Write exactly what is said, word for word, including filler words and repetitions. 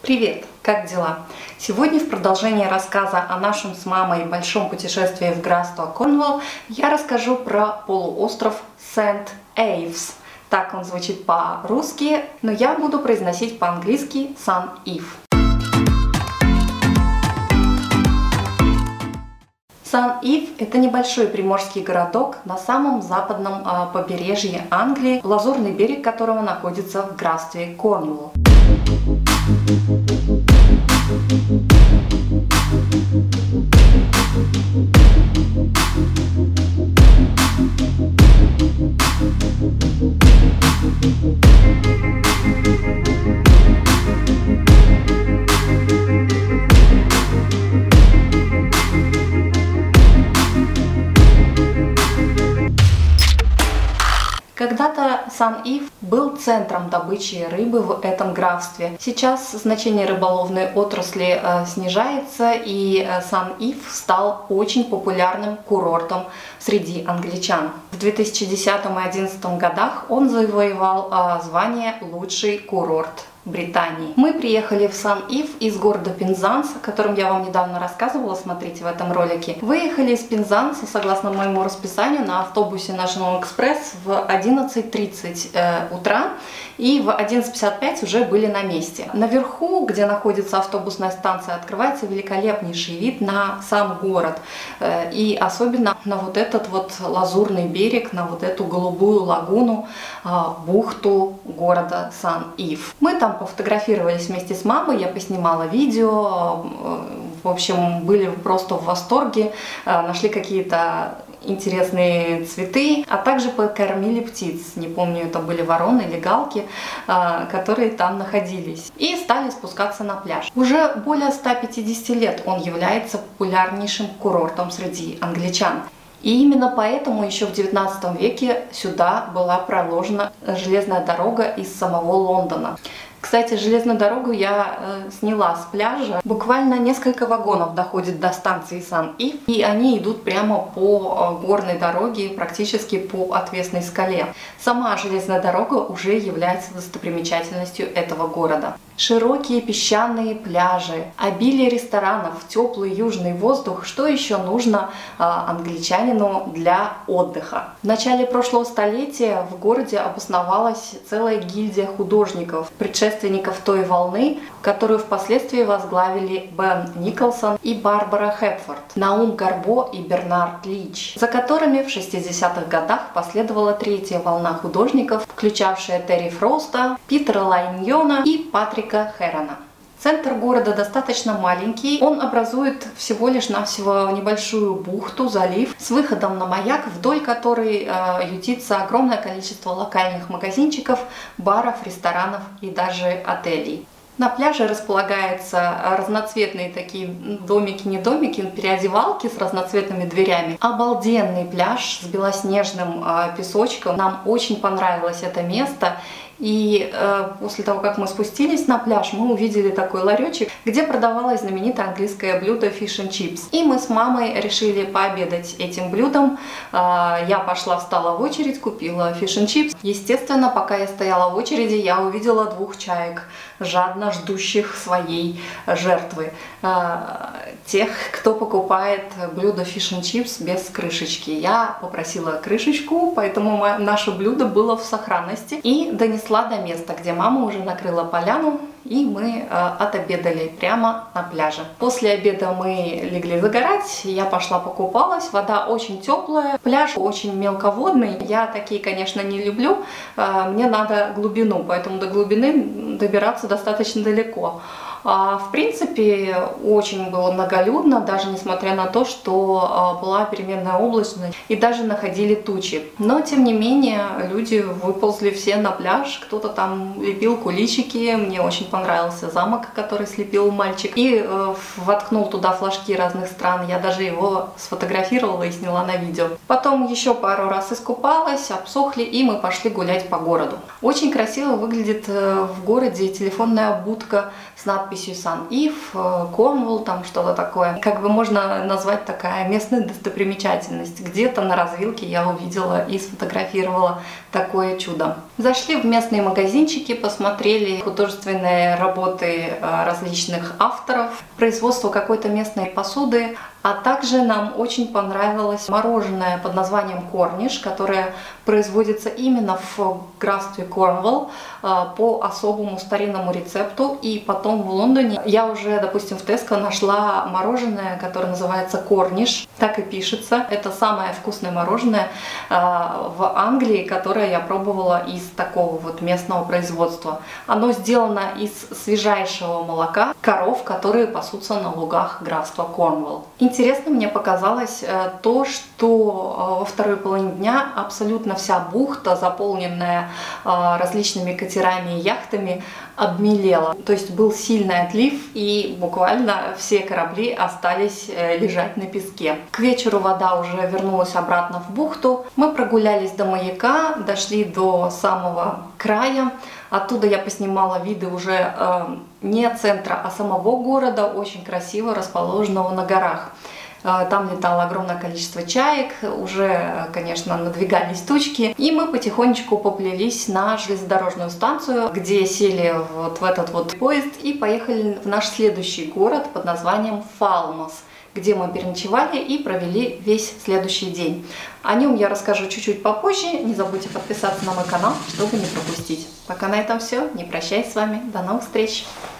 Привет! Как дела? Сегодня в продолжение рассказа о нашем с мамой большом путешествии в графство Корнуолл я расскажу про полуостров Сент-Эйвс. Так он звучит по-русски, но я буду произносить по-английски Сан-Ив. Сан-Ив – это небольшой приморский городок на самом западном э, побережье Англии, лазурный берег которого находится в графстве Корнуолл. Когда-то Сан-Ив был центром добычи рыбы в этом графстве. Сейчас значение рыболовной отрасли э, снижается, и э, Сан-Ив стал очень популярным курортом среди англичан. В две тысячи десятом и две тысячи одиннадцатом годах он завоевал э, звание «Лучший курорт Британии». Мы приехали в Сан-Ив из города Пензанс, о котором я вам недавно рассказывала, смотрите в этом ролике. Выехали из Пензанса, согласно моему расписанию, на автобусе National Express в одиннадцать тридцать э, утра, и в одиннадцать пятьдесят пять уже были на месте. Наверху, где находится автобусная станция, открывается великолепнейший вид на сам город, э, и особенно на вот этот вот лазурный берег, на вот эту голубую лагуну, э, бухту города Сан-Ив. Мы там пофотографировались вместе с мамой, я поснимала видео, в общем, были просто в восторге, нашли какие-то интересные цветы, а также покормили птиц, не помню, это были вороны или галки, которые там находились, и стали спускаться на пляж. Уже более ста пятидесяти лет он является популярнейшим курортом среди англичан. И именно поэтому еще в девятнадцатом веке сюда была проложена железная дорога из самого Лондона. Кстати, железную дорогу я э, сняла с пляжа. Буквально несколько вагонов доходит до станции Сан-Ив, и они идут прямо по э, горной дороге, практически по отвесной скале. Сама железная дорога уже является достопримечательностью этого города. Широкие песчаные пляжи, обилие ресторанов, теплый южный воздух. Что еще нужно э, англичанину для отдыха? В начале прошлого столетия в городе обосновалась целая гильдия художников, предшественников той волны, которую впоследствии возглавили Бен Николсон и Барбара Хепфорд, Наум Гарбо и Бернард Лич, за которыми в шестидесятых годах последовала третья волна художников, включавшая Терри Фроста, Питера Лайньона и Патрика Хэрона. Центр города достаточно маленький, он образует всего лишь навсего небольшую бухту, залив, с выходом на маяк, вдоль которой э, ютится огромное количество локальных магазинчиков, баров, ресторанов и даже отелей. На пляже располагаются разноцветные такие домики, не домики, переодевалки с разноцветными дверями. Обалденный пляж с белоснежным э, песочком. Нам очень понравилось это место. И э, после того, как мы спустились на пляж, мы увидели такой ларечек, где продавалось знаменитое английское блюдо Fish and Chips. И мы с мамой решили пообедать этим блюдом. Э, я пошла, встала в очередь, купила Fish and Chips. Естественно, пока я стояла в очереди, я увидела двух чаек, жадно ждущих своей жертвы. Э, тех, кто покупает блюдо Fish and Chips без крышечки. Я попросила крышечку, поэтому наше блюдо было в сохранности и донесла до места, где мама уже накрыла поляну, и мы э, отобедали прямо на пляже. После обеда мы легли загорать, я пошла покупалась, вода очень теплая, пляж очень мелководный, я такие, конечно, не люблю, э, мне надо глубину, поэтому до глубины добираться достаточно далеко. А, в принципе, очень было многолюдно, даже несмотря на то, что а, была переменная облачность и даже находили тучи. Но, тем не менее, люди выползли все на пляж, кто-то там лепил куличики, мне очень понравился замок, который слепил мальчик, и э, воткнул туда флажки разных стран, я даже его сфотографировала и сняла на видео. Потом еще пару раз искупалась, обсохли, и мы пошли гулять по городу. Очень красиво выглядит э, в городе телефонная будка с надписью Сан-Ив, Корнуолл, там что-то такое. Как бы можно назвать такая местная достопримечательность. Где-то на развилке я увидела и сфотографировала такое чудо. Зашли в местные магазинчики, посмотрели художественные работы различных авторов, производство какой-то местной посуды, а также нам очень понравилось мороженое под названием Корниш, которое производится именно в графстве Корнуолл по особому старинному рецепту. И потом в Лондоне я уже, допустим, в Tesco нашла мороженое, которое называется Корниш, так и пишется. Это самое вкусное мороженое в Англии, которое я пробовала из такого вот местного производства. Оно сделано из свежайшего молока коров, которые пасутся на лугах графства Корнуолл. Интересно мне показалось то, что во второй половине дня абсолютно вся бухта, заполненная различными катерами и яхтами, обмелела. То есть был сильный отлив, и буквально все корабли остались лежать на песке. К вечеру вода уже вернулась обратно в бухту. Мы прогулялись до маяка, дошли до самого края. Оттуда я поснимала виды уже э, не центра, а самого города, очень красиво расположенного на горах. Там летало огромное количество чаек, уже, конечно, надвигались тучки, и мы потихонечку поплелись на железнодорожную станцию, где сели вот в этот вот поезд и поехали в наш следующий город под названием Фалмос, где мы переночевали и провели весь следующий день. О нем я расскажу чуть-чуть попозже. Не забудьте подписаться на мой канал, чтобы не пропустить. Пока на этом все. Не прощаюсь с вами. До новых встреч!